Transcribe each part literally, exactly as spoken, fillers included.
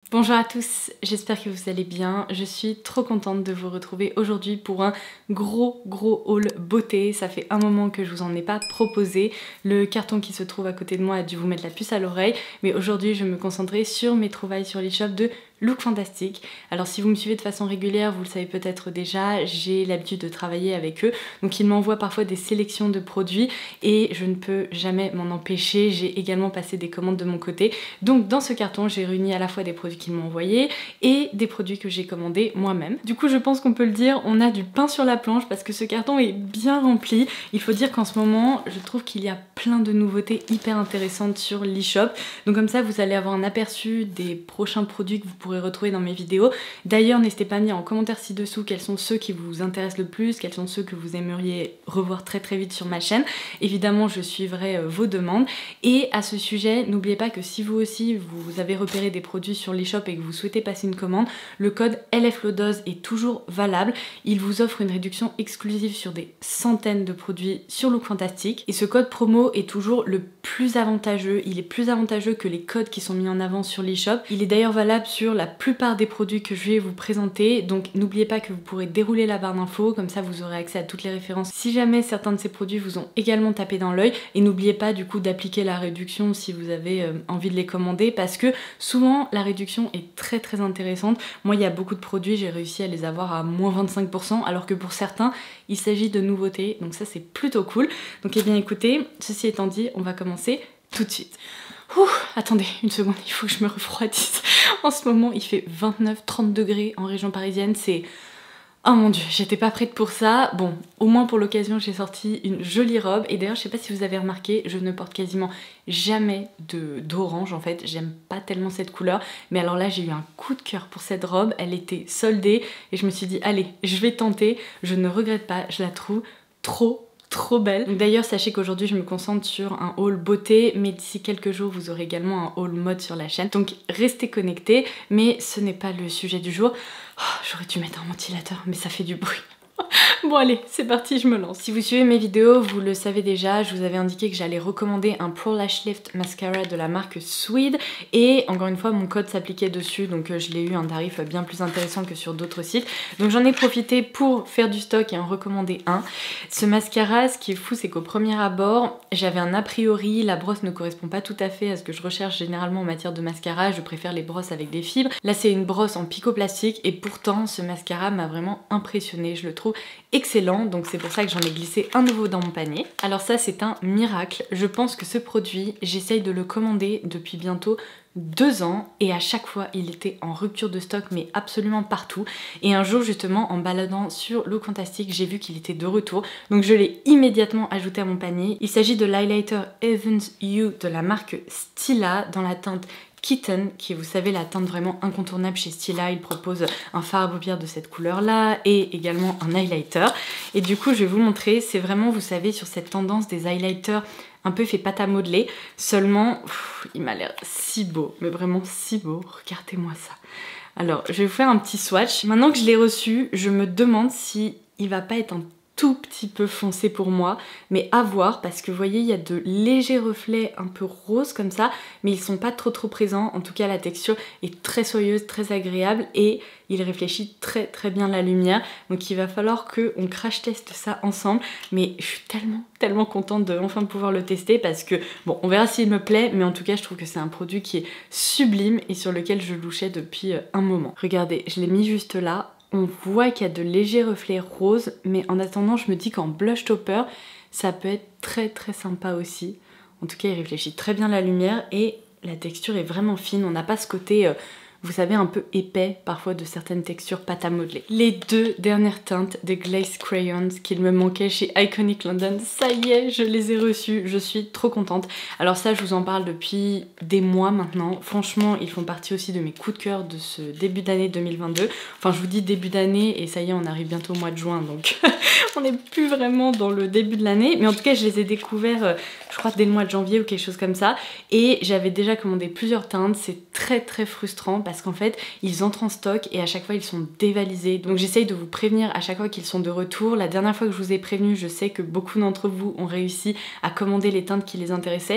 Bonjour à tous, j'espère que vous allez bien. Je suis trop contente de vous retrouver aujourd'hui pour un gros gros haul beauté. Ça fait un moment que je vous en ai pas proposé. Le carton qui se trouve à côté de moi a dû vous mettre la puce à l'oreille. Mais aujourd'hui je vais me concentrer sur mes trouvailles sur l'e-shop de Look Fantastic. Alors si vous me suivez de façon régulière, vous le savez peut-être déjà, j'ai l'habitude de travailler avec eux. Donc ils m'envoient parfois des sélections de produits et je ne peux jamais m'en empêcher. J'ai également passé des commandes de mon côté. Donc dans ce carton, j'ai réuni à la fois des produits qu'ils m'ont envoyés et des produits que j'ai commandés moi-même. Du coup, je pense qu'on peut le dire, on a du pain sur la planche parce que ce carton est bien rempli. Il faut dire qu'en ce moment, je trouve qu'il y a plein de nouveautés hyper intéressantes sur l'e-shop. Donc comme ça, vous allez avoir un aperçu des prochains produits que vous pourrez retrouver dans mes vidéos. D'ailleurs, n'hésitez pas à me dire en commentaire ci-dessous quels sont ceux qui vous intéressent le plus, quels sont ceux que vous aimeriez revoir très très vite sur ma chaîne. Évidemment, je suivrai vos demandes. Et à ce sujet, n'oubliez pas que si vous aussi, vous avez repéré des produits sur l'e-shop et que vous souhaitez passer une commande, le code L F Lodoz est toujours valable. Il vous offre une réduction exclusive sur des centaines de produits sur Look Fantastic. Et ce code promo est toujours le plus avantageux. Il est plus avantageux que les codes qui sont mis en avant sur l'e-shop. Il est d'ailleurs valable sur la plupart des produits que je vais vous présenter. Donc n'oubliez pas que vous pourrez dérouler la barre d'infos, comme ça vous aurez accès à toutes les références si jamais certains de ces produits vous ont également tapé dans l'œil. Et n'oubliez pas du coup d'appliquer la réduction si vous avez euh, envie de les commander, parce que souvent la réduction est très très intéressante. Moi, il y a beaucoup de produits, j'ai réussi à les avoir à moins vingt-cinq pour cent, alors que pour certains, il s'agit de nouveautés. Donc ça, c'est plutôt cool. Donc eh bien écoutez, ceci étant dit, on va commencer tout de suite. Ouh, attendez une seconde, il faut que je me refroidisse. En ce moment, il fait vingt-neuf trente degrés en région parisienne, c'est... Oh mon dieu, j'étais pas prête pour ça. Bon, au moins pour l'occasion, j'ai sorti une jolie robe. Et d'ailleurs, je sais pas si vous avez remarqué, je ne porte quasiment jamais de d'orange en fait. J'aime pas tellement cette couleur. Mais alors là, j'ai eu un coup de cœur pour cette robe. Elle était soldée et je me suis dit, allez, je vais tenter. Je ne regrette pas, je la trouve trop trop belle. D'ailleurs, sachez qu'aujourd'hui je me concentre sur un haul beauté, mais d'ici quelques jours vous aurez également un haul mode sur la chaîne, donc restez connectés. Mais ce n'est pas le sujet du jour. Oh, j'aurais dû mettre un ventilateur, mais ça fait du bruit. Bon allez, c'est parti, je me lance. Si vous suivez mes vidéos, vous le savez déjà, je vous avais indiqué que j'allais recommander un Pro Lash Lift Mascara de la marque Swede. Et encore une fois, mon code s'appliquait dessus, donc je l'ai eu un tarif bien plus intéressant que sur d'autres sites. Donc j'en ai profité pour faire du stock et en recommander un. Ce mascara, ce qui est fou, c'est qu'au premier abord, j'avais un a priori, la brosse ne correspond pas tout à fait à ce que je recherche généralement en matière de mascara. Je préfère les brosses avec des fibres. Là, c'est une brosse en picoplastique et pourtant, ce mascara m'a vraiment impressionnée. Je le trouve excellent, donc c'est pour ça que j'en ai glissé un nouveau dans mon panier. Alors ça, c'est un miracle. Je pense que ce produit, j'essaye de le commander depuis bientôt deux ans et à chaque fois il était en rupture de stock, mais absolument partout. Et un jour justement, en baladant sur Look Fantastic, j'ai vu qu'il était de retour, donc je l'ai immédiatement ajouté à mon panier. Il s'agit de l'highlighter Evans You de la marque Stila dans la teinte Kitten, qui est, vous savez, la teinte vraiment incontournable chez Stila. Il propose un fard à paupières de cette couleur là et également un highlighter. Et du coup je vais vous montrer, c'est vraiment, vous savez, sur cette tendance des highlighters un peu fait pâte à modeler, seulement pff, il m'a l'air si beau, mais vraiment si beau. Regardez-moi ça. Alors je vais vous faire un petit swatch. Maintenant que je l'ai reçu, je me demande si il va pas être un tout petit peu foncé pour moi, mais à voir, parce que vous voyez, il y a de légers reflets un peu roses comme ça, mais ils sont pas trop trop présents. En tout cas, la texture est très soyeuse, très agréable et il réfléchit très très bien la lumière. Donc il va falloir qu'on crash teste ça ensemble, mais je suis tellement tellement contente de enfin pouvoir le tester, parce que bon, on verra s'il me plaît, mais en tout cas je trouve que c'est un produit qui est sublime et sur lequel je louchais depuis un moment. Regardez, je l'ai mis juste là. On voit qu'il y a de légers reflets roses, mais en attendant, je me dis qu'en blush topper, ça peut être très très sympa aussi. En tout cas, il réfléchit très bien la lumière et la texture est vraiment fine. On n'a pas ce côté, euh, vous savez, un peu épais parfois de certaines textures pâte à modeler. Les deux dernières teintes des Glaze Crayons qu'il me manquait chez Iconic London, ça y est, je les ai reçues, je suis trop contente. Alors ça, je vous en parle depuis des mois maintenant. Franchement, ils font partie aussi de mes coups de cœur de ce début d'année deux mille vingt-deux. Enfin, je vous dis début d'année et ça y est, on arrive bientôt au mois de juin, donc on n'est plus vraiment dans le début de l'année. Mais en tout cas, je les ai découverts, euh, je crois, dès le mois de janvier ou quelque chose comme ça. Et j'avais déjà commandé plusieurs teintes. C'est très très frustrant parce qu'en fait, ils entrent en stock et à chaque fois, ils sont dévalisés. Donc j'essaye de vous prévenir à chaque fois qu'ils sont de retour. La dernière fois que je vous ai prévenu, je sais que beaucoup d'entre vous ont réussi à commander les teintes qui les intéressaient.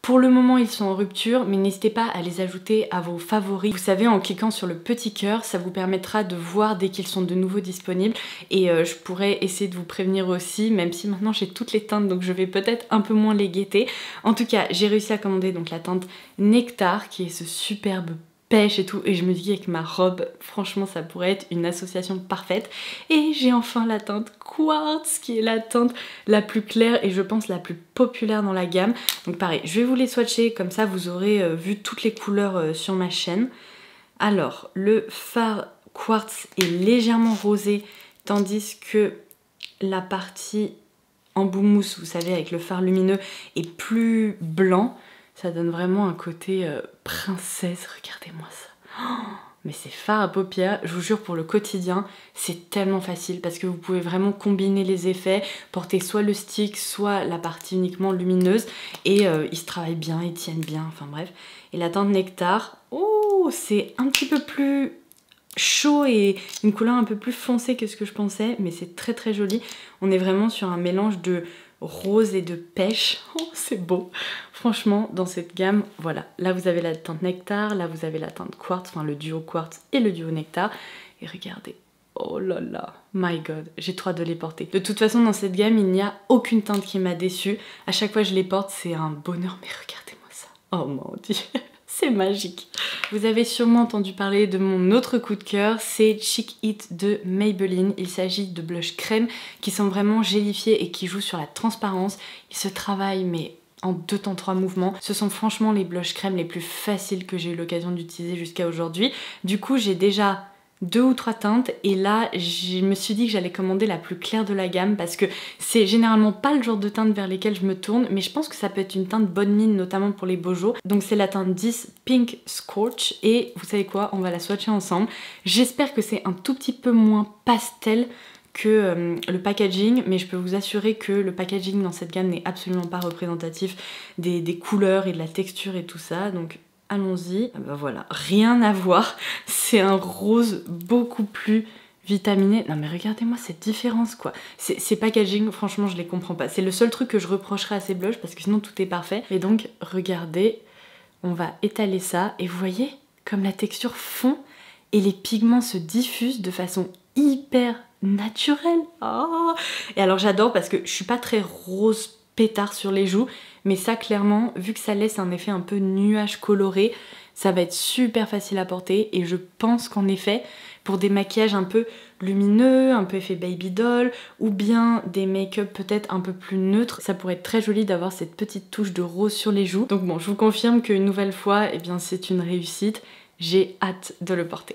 Pour le moment ils sont en rupture, mais n'hésitez pas à les ajouter à vos favoris. Vous savez, en cliquant sur le petit cœur, ça vous permettra de voir dès qu'ils sont de nouveau disponibles, et euh, je pourrais essayer de vous prévenir aussi, même si maintenant j'ai toutes les teintes donc je vais peut-être un peu moins les guetter. En tout cas, j'ai réussi à commander donc la teinte Nectar qui est ce superbe pêche et tout, et je me dis avec ma robe, franchement ça pourrait être une association parfaite. Et j'ai enfin la teinte Quartz qui est la teinte la plus claire et je pense la plus populaire dans la gamme. Donc pareil, je vais vous les swatcher, comme ça vous aurez euh, vu toutes les couleurs euh, sur ma chaîne. Alors, le fard Quartz est légèrement rosé, tandis que la partie embout mousse, vous savez, avec le fard lumineux, est plus blanc. Ça donne vraiment un côté euh, princesse, regardez-moi ça. Oh, mais ces fards à paupières, je vous jure, pour le quotidien, c'est tellement facile parce que vous pouvez vraiment combiner les effets, porter soit le stick, soit la partie uniquement lumineuse, et euh, ils se travaillent bien, ils tiennent bien, enfin bref. Et la teinte Nectar, oh, c'est un petit peu plus chaud et une couleur un peu plus foncée que ce que je pensais, mais c'est très très joli. On est vraiment sur un mélange de rose et de pêche. Oh, c'est beau. Franchement, dans cette gamme, voilà. Là, vous avez la teinte Nectar, là, vous avez la teinte Quartz, enfin le duo Quartz et le duo Nectar. Et regardez, oh là là, my god, j'ai trop hâte de les porter. De toute façon, dans cette gamme, il n'y a aucune teinte qui m'a déçue. À chaque fois que je les porte, c'est un bonheur, mais regardez-moi ça. Oh mon dieu, c'est magique. Vous avez sûrement entendu parler de mon autre coup de cœur, c'est Cheek It de Maybelline. Il s'agit de blushs crème qui sont vraiment gélifiés et qui jouent sur la transparence. Ils se travaillent mais en deux temps trois mouvements. Ce sont franchement les blushs crème les plus faciles que j'ai eu l'occasion d'utiliser jusqu'à aujourd'hui. Du coup, j'ai déjà deux ou trois teintes et là je me suis dit que j'allais commander la plus claire de la gamme parce que c'est généralement pas le genre de teinte vers lesquelles je me tourne, mais je pense que ça peut être une teinte bonne mine, notamment pour les beaux jours. Donc c'est la teinte dix Pink Scorch et vous savez quoi, on va la swatcher ensemble. J'espère que c'est un tout petit peu moins pastel que euh, le packaging, mais je peux vous assurer que le packaging dans cette gamme n'est absolument pas représentatif des, des couleurs et de la texture et tout ça, donc allons-y. Ben voilà, rien à voir, c'est un rose beaucoup plus vitaminé. Non mais regardez-moi cette différence quoi. Ces packaging, franchement je les comprends pas. C'est le seul truc que je reprocherais à ces blushs parce que sinon tout est parfait. Et donc regardez, on va étaler ça et vous voyez comme la texture fond et les pigments se diffusent de façon hyper naturelle. Oh, et alors j'adore parce que je suis pas très rose pétard sur les joues, mais ça clairement, vu que ça laisse un effet un peu nuage coloré, ça va être super facile à porter et je pense qu'en effet, pour des maquillages un peu lumineux, un peu effet baby doll, ou bien des make-up peut-être un peu plus neutres, ça pourrait être très joli d'avoir cette petite touche de rose sur les joues. Donc bon, je vous confirme qu'une nouvelle fois, eh bien c'est une réussite, j'ai hâte de le porter.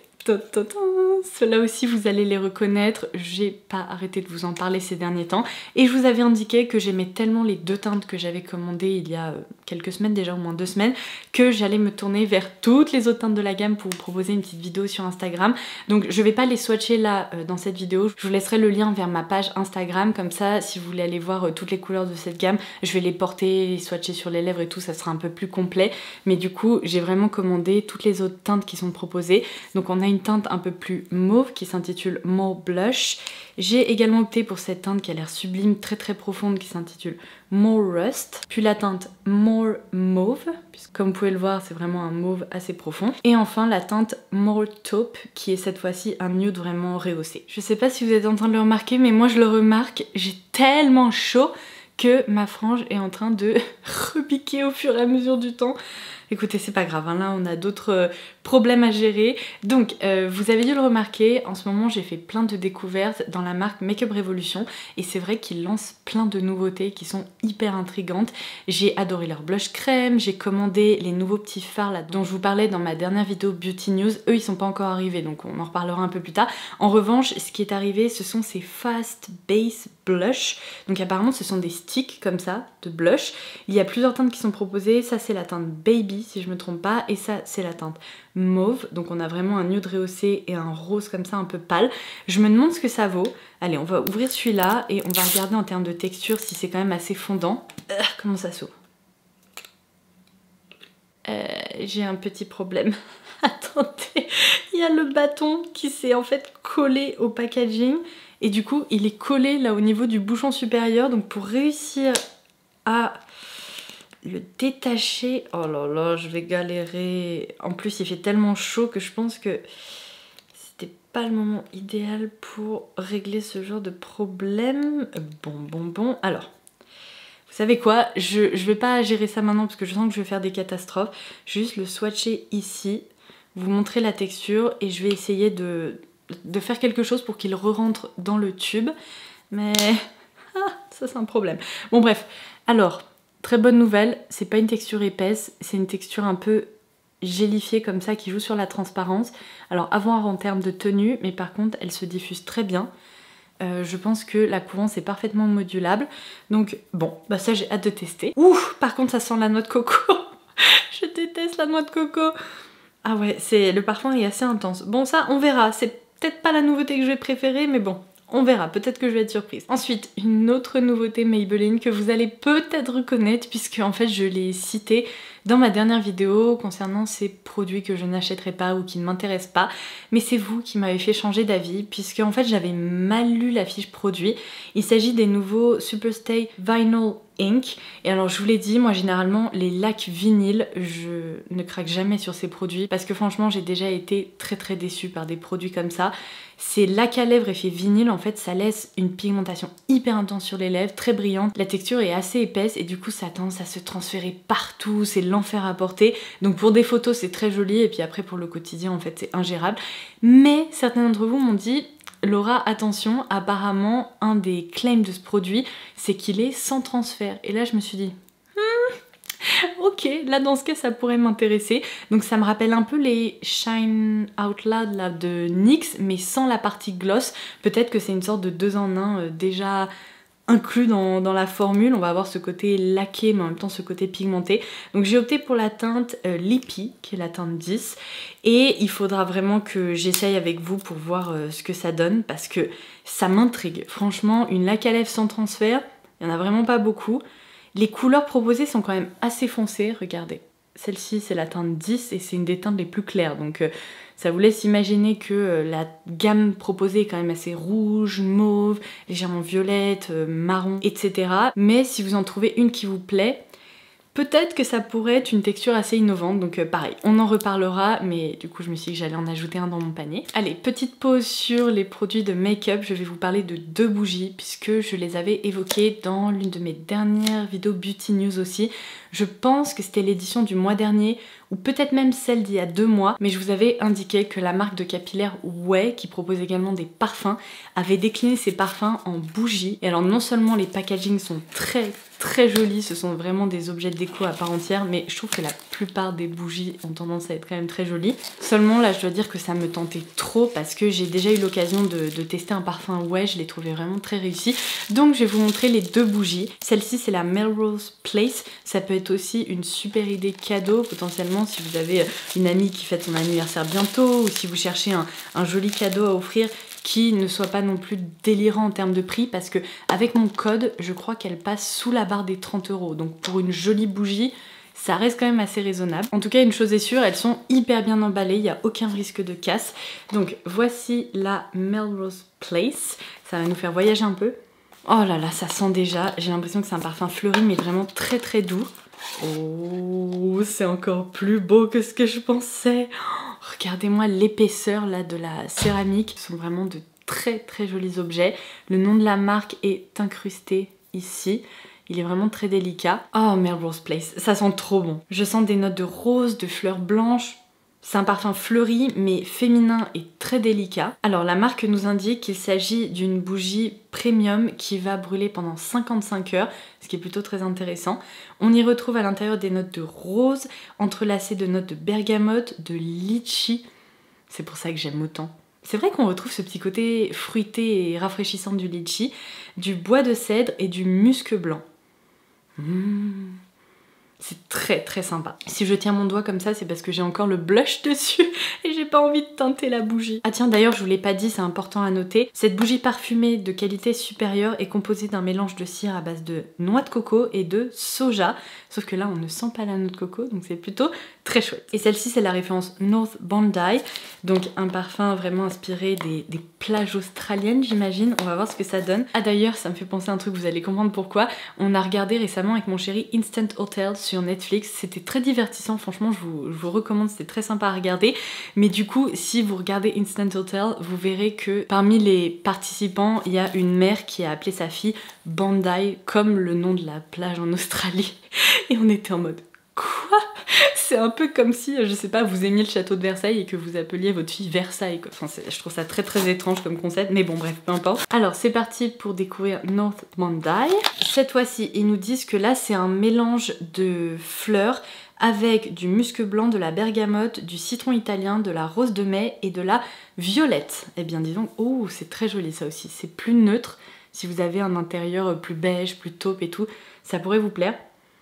Ceux-là aussi vous allez les reconnaître, j'ai pas arrêté de vous en parler ces derniers temps et je vous avais indiqué que j'aimais tellement les deux teintes que j'avais commandées il y a quelques semaines, déjà au moins deux semaines, que j'allais me tourner vers toutes les autres teintes de la gamme pour vous proposer une petite vidéo sur Instagram. Donc je vais pas les swatcher là euh, dans cette vidéo, je vous laisserai le lien vers ma page Instagram, comme ça si vous voulez aller voir euh, toutes les couleurs de cette gamme, je vais les porter, les swatcher sur les lèvres et tout, ça sera un peu plus complet, mais du coup j'ai vraiment commandé toutes les autres teintes qui sont proposées. Donc on a une teinte un peu plus mauve qui s'intitule More Blush. J'ai également opté pour cette teinte qui a l'air sublime, très très profonde, qui s'intitule More Rust. Puis la teinte More Mauve, puisque comme vous pouvez le voir c'est vraiment un mauve assez profond. Et enfin la teinte More Taupe qui est cette fois-ci un nude vraiment rehaussé. Je sais pas si vous êtes en train de le remarquer, mais moi je le remarque, j'ai tellement chaud que ma frange est en train de repiquer au fur et à mesure du temps. Écoutez, c'est pas grave, hein, là on a d'autres euh, problèmes à gérer. Donc, euh, vous avez dû le remarquer, en ce moment j'ai fait plein de découvertes dans la marque Makeup Revolution et c'est vrai qu'ils lancent plein de nouveautés qui sont hyper intrigantes. J'ai adoré leur blush crème, j'ai commandé les nouveaux petits fards là dont je vous parlais dans ma dernière vidéo Beauty News. Eux, ils sont pas encore arrivés, donc on en reparlera un peu plus tard. En revanche, ce qui est arrivé, ce sont ces Fast Base Blush. Donc apparemment, ce sont des sticks comme ça, de blush. Il y a plusieurs teintes qui sont proposées. Ça, c'est la teinte Baby, si je me trompe pas, et ça c'est la teinte mauve, donc on a vraiment un nude rehaussé et un rose comme ça un peu pâle. Je me demande ce que ça vaut. Allez, on va ouvrir celui-là et on va regarder en termes de texture si c'est quand même assez fondant. Euh, comment ça s'ouvre? euh, J'ai un petit problème. Attendez, il y a le bâton qui s'est en fait collé au packaging et du coup il est collé là au niveau du bouchon supérieur, donc pour réussir à le détacher, oh là là, je vais galérer. En plus, il fait tellement chaud que je pense que c'était pas le moment idéal pour régler ce genre de problème. Bon, bon, bon. Alors, vous savez quoi, je, je vais pas gérer ça maintenant parce que je sens que je vais faire des catastrophes. Je vais juste le swatcher ici, vous montrer la texture et je vais essayer de, de faire quelque chose pour qu'il re-rentre dans le tube. Mais ah, ça c'est un problème. Bon bref, alors, très bonne nouvelle, c'est pas une texture épaisse, c'est une texture un peu gélifiée comme ça qui joue sur la transparence. Alors à voir en termes de tenue, mais par contre elle se diffuse très bien. Euh, je pense que la coulance est parfaitement modulable. Donc bon, bah ça j'ai hâte de tester. Ouh, par contre ça sent la noix de coco. Je déteste la noix de coco. Ah ouais, c'est le parfum est assez intense. Bon ça on verra, c'est peut-être pas la nouveauté que je vais préférer, mais bon, on verra, peut-être que je vais être surprise. Ensuite, une autre nouveauté Maybelline que vous allez peut-être reconnaître puisque en fait je l'ai citée dans ma dernière vidéo concernant ces produits que je n'achèterai pas ou qui ne m'intéressent pas. Mais c'est vous qui m'avez fait changer d'avis puisque en fait j'avais mal lu la fiche produit. Il s'agit des nouveaux Superstay Vinyl Ink. Et alors je vous l'ai dit, moi généralement les lacs vinyle, je ne craque jamais sur ces produits parce que franchement j'ai déjà été très très déçue par des produits comme ça. Ces lacs à lèvres effet vinyle, en fait ça laisse une pigmentation hyper intense sur les lèvres, très brillante. La texture est assez épaisse et du coup ça a tendance à se transférer partout, c'est l'enfer à porter. Donc pour des photos c'est très joli et puis après pour le quotidien en fait c'est ingérable. Mais certains d'entre vous m'ont dit: Laura, attention, apparemment un des claims de ce produit c'est qu'il est sans transfert. Et là je me suis dit hmm, ok, là dans ce cas ça pourrait m'intéresser. Donc ça me rappelle un peu les Shine Out Loud là, de N Y X mais sans la partie gloss. Peut-être que c'est une sorte de deux en un euh, déjà inclus dans, dans la formule. On va avoir ce côté laqué mais en même temps ce côté pigmenté. Donc j'ai opté pour la teinte euh, Lippy qui est la teinte dix et il faudra vraiment que j'essaye avec vous pour voir euh, ce que ça donne parce que ça m'intrigue. Franchement, une laque à lèvres sans transfert, il n'y en a vraiment pas beaucoup. Les couleurs proposées sont quand même assez foncées, regardez. Celle-ci c'est la teinte dix et c'est une des teintes les plus claires. Donc euh, ça vous laisse imaginer que euh, la gamme proposée est quand même assez rouge, mauve, légèrement violette, euh, marron, et cetera. Mais si vous en trouvez une qui vous plaît, peut-être que ça pourrait être une texture assez innovante, donc euh, pareil, on en reparlera, mais du coup je me suis dit que j'allais en ajouter un dans mon panier. Allez, petite pause sur les produits de make-up, je vais vous parler de deux bougies, puisque je les avais évoquées dans l'une de mes dernières vidéos Beauty News aussi. Je pense que c'était l'édition du mois dernier, ou peut-être même celle d'il y a deux mois, mais je vous avais indiqué que la marque de capillaire Ouai, qui propose également des parfums, avait décliné ses parfums en bougies. Et alors non seulement les packagings sont très très jolis, ce sont vraiment des objets de déco à part entière, mais je trouve que la plupart des bougies ont tendance à être quand même très jolies. Seulement là je dois dire que ça me tentait trop parce que j'ai déjà eu l'occasion de, de tester un parfum Ouai, je l'ai trouvé vraiment très réussi. Donc je vais vous montrer les deux bougies. Celle-ci c'est la Melrose Place, ça peut être aussi une super idée cadeau potentiellement si vous avez une amie qui fête son anniversaire bientôt ou si vous cherchez un, un joli cadeau à offrir qui ne soit pas non plus délirant en termes de prix parce que avec mon code je crois qu'elle passe sous la barre des trente euros, donc pour une jolie bougie ça reste quand même assez raisonnable. En tout cas une chose est sûre, elles sont hyper bien emballées, il n'y a aucun risque de casse. Donc voici la Melrose Place, ça va nous faire voyager un peu. Oh là là, ça sent déjà, j'ai l'impression que c'est un parfum fleuri mais vraiment très très doux. Oh, c'est encore plus beau que ce que je pensais. Oh, regardez-moi l'épaisseur là de la céramique. Ce sont vraiment de très très jolis objets. Le nom de la marque est incrusté ici. Il est vraiment très délicat. Oh, Melrose Place, ça sent trop bon. Je sens des notes de rose, de fleurs blanches. C'est un parfum fleuri mais féminin et très délicat. Alors la marque nous indique qu'il s'agit d'une bougie premium qui va brûler pendant cinquante-cinq heures, ce qui est plutôt très intéressant. On y retrouve à l'intérieur des notes de rose, entrelacées de notes de bergamote, de litchi. C'est pour ça que j'aime autant. C'est vrai qu'on retrouve ce petit côté fruité et rafraîchissant du litchi, du bois de cèdre et du musc blanc. Mmh. C'est très très sympa. Si je tiens mon doigt comme ça, c'est parce que j'ai encore le blush dessus et j'ai pas envie de teinter la bougie. Ah tiens, d'ailleurs, je vous l'ai pas dit, c'est important à noter. Cette bougie parfumée de qualité supérieure est composée d'un mélange de cire à base de noix de coco et de soja. Sauf que là, on ne sent pas la noix de coco, donc c'est plutôt très chouette. Et celle-ci, c'est la référence North Bondi. Donc un parfum vraiment inspiré des, des plages australiennes, j'imagine. On va voir ce que ça donne. Ah d'ailleurs, ça me fait penser à un truc, vous allez comprendre pourquoi. On a regardé récemment avec mon chéri Instant Hotels sur Netflix. C'était très divertissant, franchement je vous, je vous recommande, c'était très sympa à regarder. Mais du coup, si vous regardez Instant Hotel, vous verrez que parmi les participants, il y a une mère qui a appelé sa fille Bandai, comme le nom de la plage en Australie. Et on était en mode quoi? C'est un peu comme si, je sais pas, vous aimiez le château de Versailles et que vous appeliez votre fille Versailles, quoi. Enfin, je trouve ça très très étrange comme concept, mais bon bref, peu importe. Alors c'est parti pour découvrir North Bandai. Cette fois-ci, ils nous disent que là c'est un mélange de fleurs avec du musc blanc, de la bergamote, du citron italien, de la rose de mai et de la violette. Eh bien disons, oh c'est très joli ça aussi, c'est plus neutre. Si vous avez un intérieur plus beige, plus taupe et tout, ça pourrait vous plaire.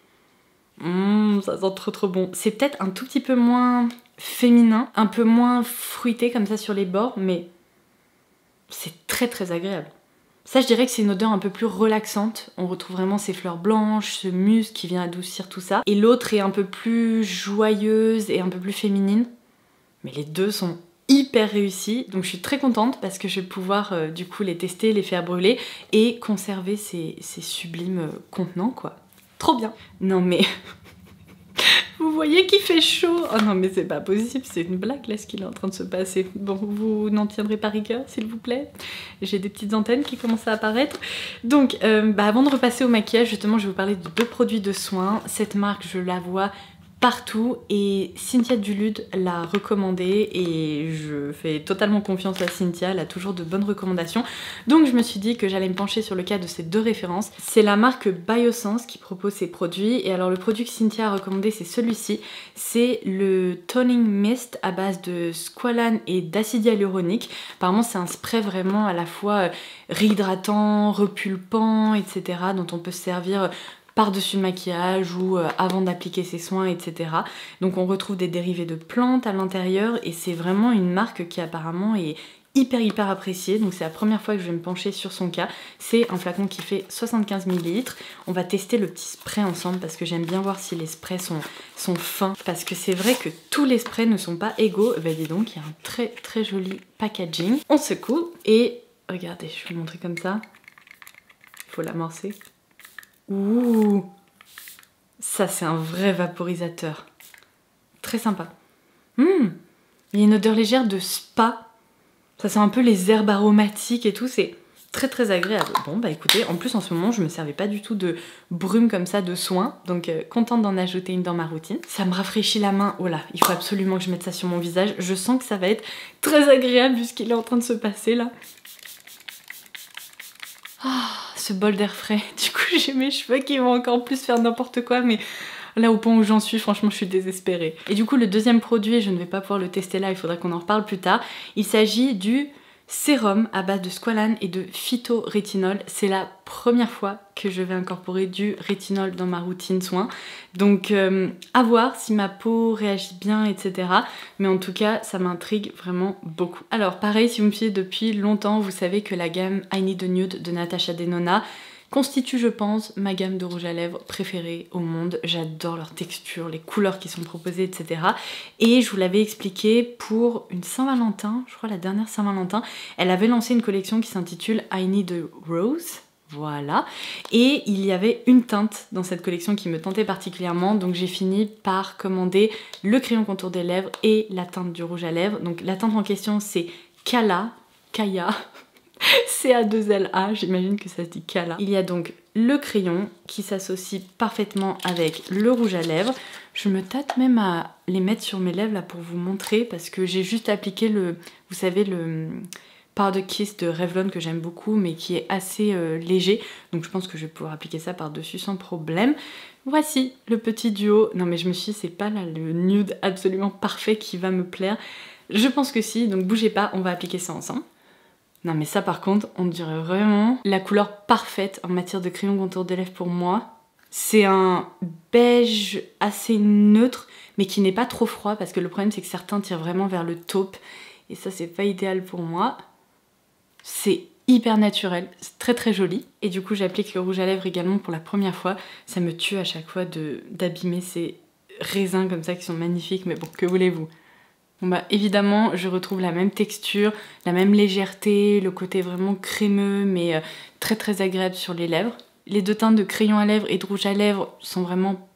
Mmh, ça sent trop trop bon. C'est peut-être un tout petit peu moins féminin, un peu moins fruité comme ça sur les bords, mais c'est très très agréable. Ça je dirais que c'est une odeur un peu plus relaxante. On retrouve vraiment ces fleurs blanches, ce musc qui vient adoucir tout ça. Et l'autre est un peu plus joyeuse et un peu plus féminine. Mais les deux sont hyper réussis. Donc je suis très contente parce que je vais pouvoir euh, du coup les tester, les faire brûler et conserver ces, ces sublimes euh, contenants quoi. Trop bien. Non mais... Vous voyez qu'il fait chaud. Oh non mais c'est pas possible, c'est une blague là ce qu'il est en train de se passer. Bon, vous n'en tiendrez pas rigueur s'il vous plaît. J'ai des petites antennes qui commencent à apparaître. Donc euh, bah, avant de repasser au maquillage, justement je vais vous parler de deux produits de soins. Cette marque je la vois partout et Cynthia Dulude l'a recommandé et je fais totalement confiance à Cynthia, elle a toujours de bonnes recommandations. Donc je me suis dit que j'allais me pencher sur le cas de ces deux références. C'est la marque Biosense qui propose ces produits et alors le produit que Cynthia a recommandé c'est celui-ci. C'est le Toning Mist à base de squalane et d'acide hyaluronique. Apparemment c'est un spray vraiment à la fois réhydratant, repulpant, et cetera dont on peut se servir par-dessus le maquillage ou euh, avant d'appliquer ses soins, et cetera. Donc on retrouve des dérivés de plantes à l'intérieur et c'est vraiment une marque qui apparemment est hyper hyper appréciée. Donc c'est la première fois que je vais me pencher sur son cas. C'est un flacon qui fait soixante-quinze millilitres. On va tester le petit spray ensemble parce que j'aime bien voir si les sprays sont, sont fins. Parce que c'est vrai que tous les sprays ne sont pas égaux. Bah dis donc, il y a un très très joli packaging. On secoue et regardez, je vais vous montrer comme ça. Il faut l'amorcer. Ouh, ça c'est un vrai vaporisateur. Très sympa. Mmh, il y a une odeur légère de spa. Ça sent un peu les herbes aromatiques et tout, c'est très très agréable. Bon bah écoutez, en plus en ce moment je me servais pas du tout de brume comme ça de soin, donc euh, contente d'en ajouter une dans ma routine. Ça me rafraîchit la main, oh là, il faut absolument que je mette ça sur mon visage. Je sens que ça va être très agréable vu ce qu'il est en train de se passer là. Ah, ce bol d'air frais. Du coup, j'ai mes cheveux qui vont encore plus faire n'importe quoi, mais là au point où j'en suis, franchement, je suis désespérée. Et du coup, le deuxième produit, je ne vais pas pouvoir le tester là, il faudra qu'on en reparle plus tard. Il s'agit du sérum à base de squalane et de phytorétinol. C'est la première fois que je vais incorporer du rétinol dans ma routine soin. Donc euh, à voir si ma peau réagit bien, et cetera. Mais en tout cas, ça m'intrigue vraiment beaucoup. Alors pareil, si vous me suivez depuis longtemps, vous savez que la gamme I Need a Nude de Natasha Denona constitue, je pense, ma gamme de rouge à lèvres préférée au monde. J'adore leur texture, les couleurs qui sont proposées, et cetera. Et je vous l'avais expliqué pour une Saint-Valentin, je crois la dernière Saint-Valentin, elle avait lancé une collection qui s'intitule I Need a Rose. Voilà. Et il y avait une teinte dans cette collection qui me tentait particulièrement, donc j'ai fini par commander le crayon contour des lèvres et la teinte du rouge à lèvres. Donc la teinte en question c'est Kala, Kaya, C A deux L A, j'imagine que ça se dit Kala. Il y a donc le crayon qui s'associe parfaitement avec le rouge à lèvres. Je me tâte même à les mettre sur mes lèvres là pour vous montrer parce que j'ai juste appliqué le, vous savez, le Powder Kiss de Revlon que j'aime beaucoup mais qui est assez euh, léger. Donc je pense que je vais pouvoir appliquer ça par-dessus sans problème. Voici le petit duo. Non mais je me suis dit c'est pas là le nude absolument parfait qui va me plaire. Je pense que si, donc bougez pas, on va appliquer ça ensemble. Non mais ça par contre, on dirait vraiment la couleur parfaite en matière de crayon contour des lèvres pour moi. C'est un beige assez neutre, mais qui n'est pas trop froid, parce que le problème c'est que certains tirent vraiment vers le taupe, et ça c'est pas idéal pour moi. C'est hyper naturel, c'est très très joli. Et du coup j'applique le rouge à lèvres également pour la première fois. Ça me tue à chaque fois d'abîmer ces raisins comme ça qui sont magnifiques, mais bon, que voulez-vous? Bon bah évidemment je retrouve la même texture, la même légèreté, le côté vraiment crémeux mais euh, très très agréable sur les lèvres. Les deux teintes de crayon à lèvres et de rouge à lèvres sont vraiment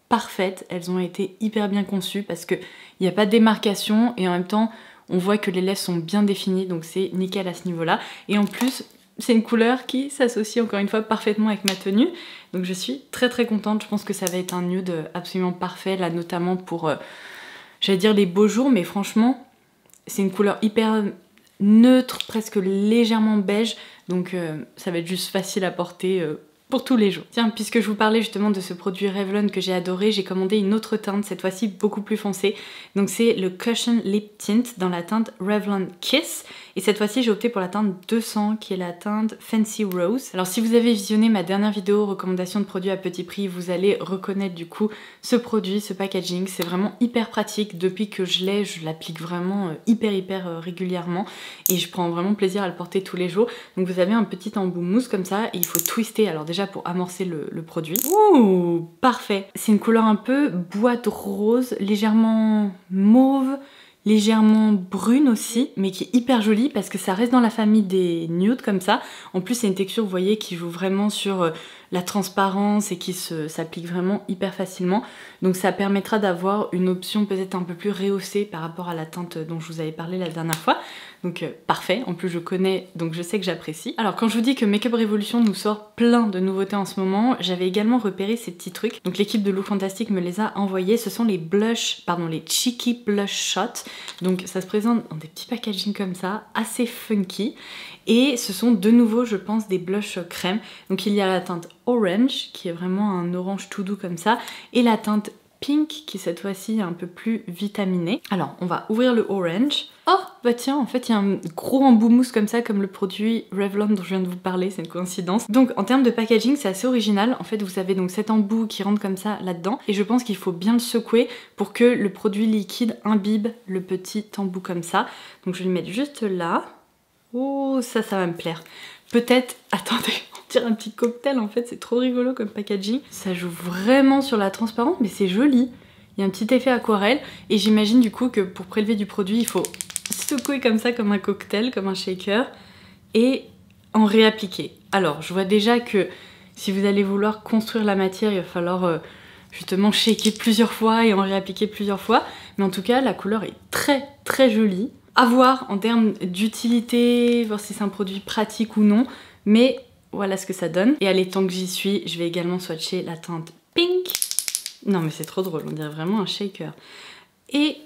parfaites, elles ont été hyper bien conçues parce qu'il n'y a pas de démarcation et en même temps on voit que les lèvres sont bien définies, donc c'est nickel à ce niveau-là. Et en plus, c'est une couleur qui s'associe encore une fois parfaitement avec ma tenue, donc je suis très très contente. Je pense que ça va être un nude absolument parfait, là notamment pour, euh, j'allais dire les beaux jours, mais franchement, c'est une couleur hyper neutre, presque légèrement beige, donc euh, ça va être juste facile à porter euh, pour tous les jours. Tiens, puisque je vous parlais justement de ce produit Revlon que j'ai adoré, j'ai commandé une autre teinte, cette fois-ci beaucoup plus foncée. Donc c'est le Cushion Lip Tint dans la teinte Revlon Kiss. Et cette fois-ci, j'ai opté pour la teinte deux cents, qui est la teinte Fancy Rose. Alors si vous avez visionné ma dernière vidéo recommandation de produits à petit prix, vous allez reconnaître du coup ce produit, ce packaging. C'est vraiment hyper pratique. Depuis que je l'ai, je l'applique vraiment hyper hyper régulièrement. Et je prends vraiment plaisir à le porter tous les jours. Donc vous avez un petit embout mousse comme ça, et il faut twister. Alors déjà pour amorcer le, le produit. Ouh, parfait. C'est une couleur un peu boîte rose, légèrement mauve, légèrement brune aussi, mais qui est hyper jolie parce que ça reste dans la famille des nudes comme ça. En plus c'est une texture, vous voyez, qui joue vraiment sur la transparence et qui s'applique vraiment hyper facilement. Donc ça permettra d'avoir une option peut-être un peu plus rehaussée par rapport à la teinte dont je vous avais parlé la dernière fois. Donc euh, parfait, en plus je connais, donc je sais que j'apprécie. Alors quand je vous dis que Makeup Revolution nous sort plein de nouveautés en ce moment, j'avais également repéré ces petits trucs. Donc l'équipe de Look Fantastic me les a envoyés. Ce sont les blush, pardon, les Cheeky Blush Shots. Donc ça se présente dans des petits packaging comme ça, assez funky. Et ce sont de nouveau, je pense, des blushs crème. Donc il y a la teinte Orange, qui est vraiment un orange tout doux comme ça, et la teinte Pink, qui cette fois-ci est un peu plus vitaminée. Alors, on va ouvrir le Orange. Oh, bah tiens, en fait, il y a un gros embout mousse comme ça, comme le produit Revlon dont je viens de vous parler, c'est une coïncidence. Donc, en termes de packaging, c'est assez original. En fait, vous avez donc cet embout qui rentre comme ça là-dedans, et je pense qu'il faut bien le secouer pour que le produit liquide imbibe le petit embout comme ça. Donc, je vais le mettre juste là. Oh, ça, ça va me plaire. Peut-être, attendez, on dirait un petit cocktail en fait, c'est trop rigolo comme packaging. Ça joue vraiment sur la transparence, mais c'est joli. Il y a un petit effet aquarelle, et j'imagine du coup que pour prélever du produit, il faut secouer comme ça, comme un cocktail, comme un shaker, et en réappliquer. Alors, je vois déjà que si vous allez vouloir construire la matière, il va falloir euh, justement shaker plusieurs fois et en réappliquer plusieurs fois. Mais en tout cas, la couleur est très très jolie. À voir en termes d'utilité, voir si c'est un produit pratique ou non, mais voilà ce que ça donne. Et allez, tant que j'y suis, je vais également swatcher la teinte Pink. Non mais c'est trop drôle, on dirait vraiment un shaker. Et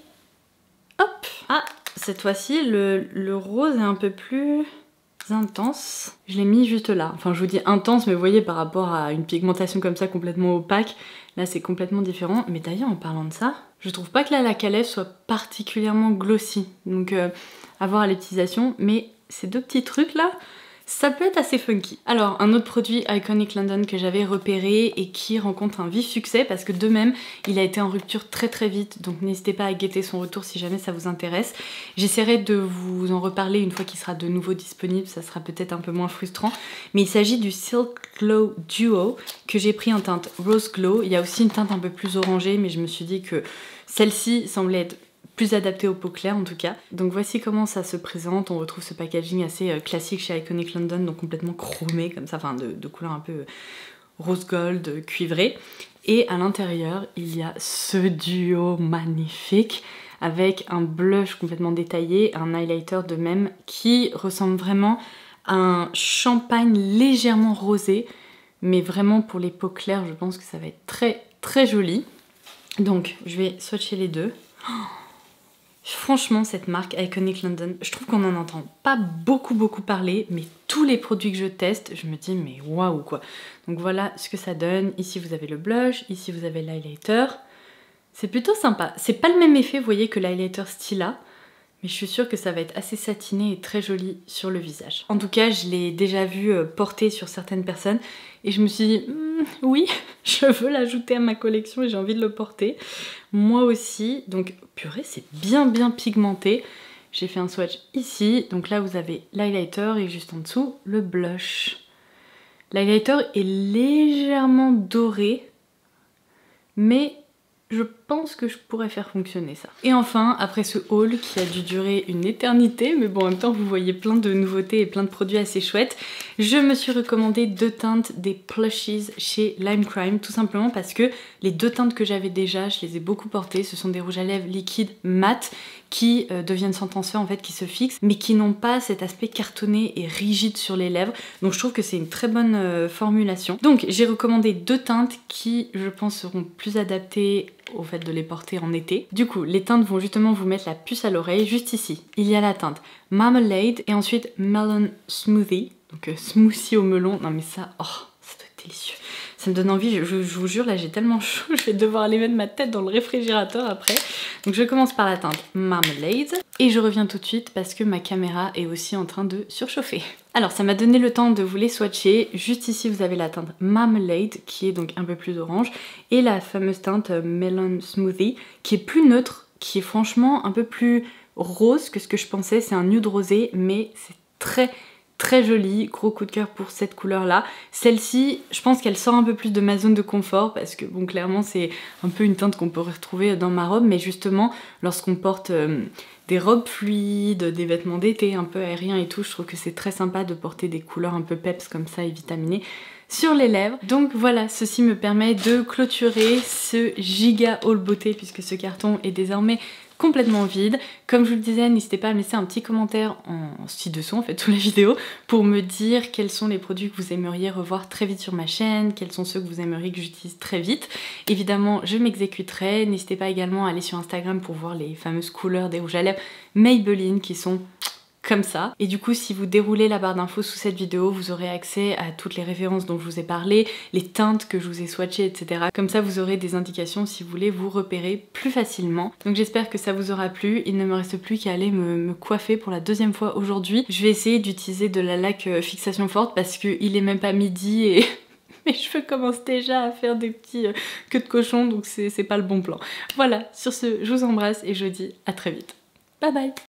hop. Ah, cette fois-ci, le, le rose est un peu plus intense. Je l'ai mis juste là. Enfin, je vous dis intense, mais vous voyez, par rapport à une pigmentation comme ça complètement opaque, là c'est complètement différent. Mais d'ailleurs, en parlant de ça, je trouve pas que là la calèche soit particulièrement glossy. Donc euh, à voir à l'utilisation, mais ces deux petits trucs là, ça peut être assez funky. Alors un autre produit Iconic London que j'avais repéré et qui rencontre un vif succès parce que de même il a été en rupture très très vite, donc n'hésitez pas à guetter son retour si jamais ça vous intéresse. J'essaierai de vous en reparler une fois qu'il sera de nouveau disponible, ça sera peut-être un peu moins frustrant, mais il s'agit du Silk Glow Duo que j'ai pris en teinte Rose Glow. Il y a aussi une teinte un peu plus orangée, mais je me suis dit que celle-ci semblait être plus adapté aux peaux claires en tout cas. Donc voici comment ça se présente. On retrouve ce packaging assez euh, classique chez Iconic London, donc complètement chromé comme ça, enfin de, de couleur un peu rose gold, euh, cuivré. Et à l'intérieur, il y a ce duo magnifique avec un blush complètement détaillé, un highlighter de même qui ressemble vraiment à un champagne légèrement rosé, mais vraiment pour les peaux claires, je pense que ça va être très très joli. Donc je vais swatcher les deux. Oh, franchement, cette marque Iconic London, je trouve qu'on n'en entend pas beaucoup beaucoup parler, mais tous les produits que je teste, je me dis mais waouh quoi. Donc voilà ce que ça donne. Ici vous avez le blush, ici vous avez l'highlighter. C'est plutôt sympa. C'est pas le même effet, vous voyez, que l'highlighter Stila, mais je suis sûre que ça va être assez satiné et très joli sur le visage. En tout cas, je l'ai déjà vu porter sur certaines personnes et je me suis dit mmm, oui, je veux l'ajouter à ma collection et j'ai envie de le porter. Moi aussi, donc purée, c'est bien bien pigmenté. J'ai fait un swatch ici, donc là vous avez l'highlighter et juste en dessous le blush. L'highlighter est légèrement doré, mais je pense que je pourrais faire fonctionner ça. Et enfin, après ce haul qui a dû durer une éternité, mais bon en même temps vous voyez plein de nouveautés et plein de produits assez chouettes, je me suis recommandé deux teintes des plushies chez Lime Crime, tout simplement parce que les deux teintes que j'avais déjà, je les ai beaucoup portées, ce sont des rouges à lèvres liquides mat qui euh, deviennent sans transfert en fait, qui se fixent, mais qui n'ont pas cet aspect cartonné et rigide sur les lèvres, donc je trouve que c'est une très bonne euh, formulation. Donc j'ai recommandé deux teintes qui je pense seront plus adaptées au fait de les porter en été. Du coup, les teintes vont justement vous mettre la puce à l'oreille. Juste ici, il y a la teinte Marmalade et ensuite Melon Smoothie. Donc euh, smoothie au melon. Non mais ça, oh, ça doit être délicieux. Ça me donne envie, je, je, je vous jure, là j'ai tellement chaud, je vais devoir aller mettre ma tête dans le réfrigérateur après. Donc je commence par la teinte Marmalade et je reviens tout de suite parce que ma caméra est aussi en train de surchauffer. Alors ça m'a donné le temps de vous les swatcher. Juste ici vous avez la teinte Marmalade qui est donc un peu plus orange et la fameuse teinte Melon Smoothie qui est plus neutre, qui est franchement un peu plus rose que ce que je pensais. C'est un nude rosé mais c'est très très jolie, gros coup de cœur pour cette couleur là. Celle-ci, je pense qu'elle sort un peu plus de ma zone de confort parce que bon clairement c'est un peu une teinte qu'on peut retrouver dans ma robe, mais justement lorsqu'on porte euh, des robes fluides, des vêtements d'été un peu aériens et tout, je trouve que c'est très sympa de porter des couleurs un peu peps comme ça et vitaminées sur les lèvres. Donc voilà, ceci me permet de clôturer ce giga haul beauté puisque ce carton est désormais complètement vide. Comme je vous le disais, n'hésitez pas à me laisser un petit commentaire en ci-dessous, en fait, sous la vidéo, pour me dire quels sont les produits que vous aimeriez revoir très vite sur ma chaîne, quels sont ceux que vous aimeriez que j'utilise très vite. Évidemment, je m'exécuterai. N'hésitez pas également à aller sur Instagram pour voir les fameuses couleurs des rouges à lèvres Maybelline qui sont comme ça. Et du coup, si vous déroulez la barre d'infos sous cette vidéo, vous aurez accès à toutes les références dont je vous ai parlé, les teintes que je vous ai swatchées, et cetera. Comme ça, vous aurez des indications si vous voulez vous repérer plus facilement. Donc j'espère que ça vous aura plu. Il ne me reste plus qu'à aller me, me coiffer pour la deuxième fois aujourd'hui. Je vais essayer d'utiliser de la laque fixation forte parce qu'il est même pas midi et mes cheveux commencent déjà à faire des petits euh, queues de cochon, donc c'est pas le bon plan. Voilà, sur ce, je vous embrasse et je vous dis à très vite. Bye bye!